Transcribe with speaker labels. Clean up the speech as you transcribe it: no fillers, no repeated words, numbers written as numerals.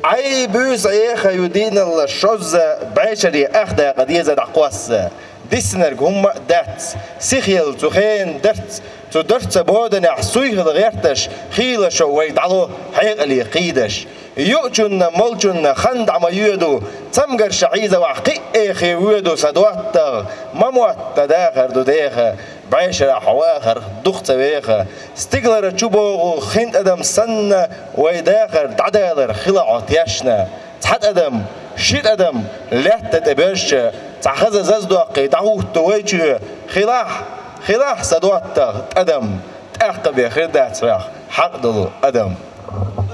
Speaker 1: عي بوز ايخا يدين الشوز بعشري اخدا قديزة دعقواس ديسنرج هم دات سيخيل تخين درت تدرت بودن يحسويه غيرتش خيل شو ويدعلو حيق اللي قيدش يؤجن ملجن خند عما يودو تمجر شعيزة وحقيق اخي يودو سدوات مموت تداخر دو ديخ بعشر حواخر دخت بيخ استقلر تشوبو خند ادم سن ويداخر دعدالر خلع عطيشنا تحت ادم شيت ادم لا تتبرش تأخذ زازدو قيدعو تويجو خلاح سدوات ادم تأقب يا خردات حق دلو ادم